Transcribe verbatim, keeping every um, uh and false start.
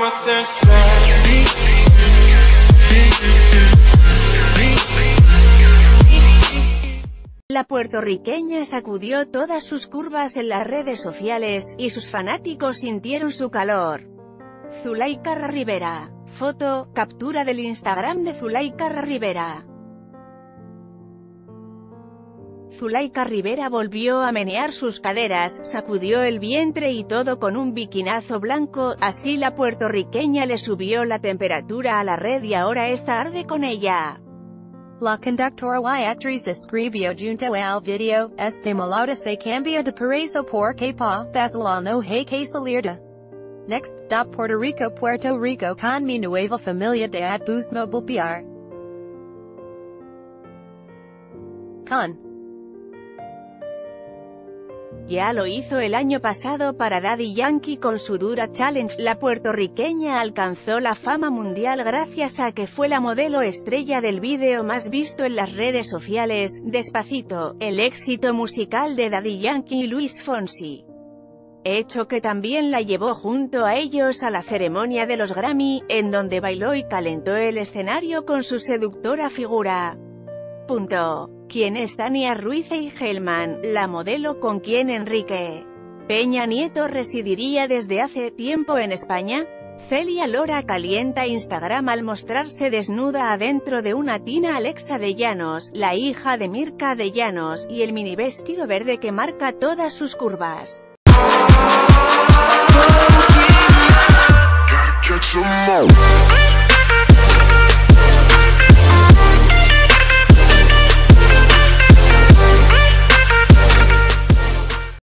La puertorriqueña sacudió todas sus curvas en las redes sociales, y sus fanáticos sintieron su calor. Zuleika Rivera. Foto, captura del Instagram de Zuleika Rivera. Zuleika Rivera volvió a menear sus caderas, sacudió el vientre y todo con un bikinazo blanco, así la puertorriqueña le subió la temperatura a la red y ahora está arde con ella. La conductora y actriz escribió junto al video, este malauda se cambia de parecer porque pa, Basila no hay que salir de. Next stop Puerto Rico Puerto Rico con mi nueva familia de Busmo Volpear. Con. Ya lo hizo el año pasado para Daddy Yankee con su Dura Challenge. La puertorriqueña alcanzó la fama mundial gracias a que fue la modelo estrella del vídeo más visto en las redes sociales, Despacito, el éxito musical de Daddy Yankee y Luis Fonsi. Hecho que también la llevó junto a ellos a la ceremonia de los Grammy, en donde bailó y calentó el escenario con su seductora figura. Punto. ¿Quién es Tania Ruiz Eigelman, la modelo con quien Enrique Peña Nieto residiría desde hace tiempo en España? Celia Lora calienta Instagram al mostrarse desnuda adentro de una tina. Alexa de Llanos, la hija de Mirka de Llanos, y el mini vestido verde que marca todas sus curvas. Gotta catch 'em all.